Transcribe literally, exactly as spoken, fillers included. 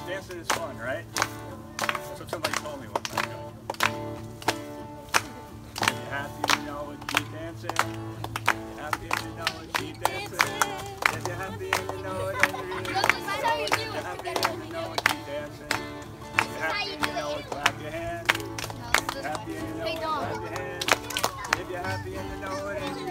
Dancing is fun, right? That's what somebody told me one time ago. If you're happy, you know it, keep dancing. If you're happy and you know it, keep dancing. If you're happy and you know it, and you really know it. If you're happy and you know it, keep dancing. If you're happy and you know it, clap your hands. If you're happy and you know it, clap your hands. If you're happy and you know it, and you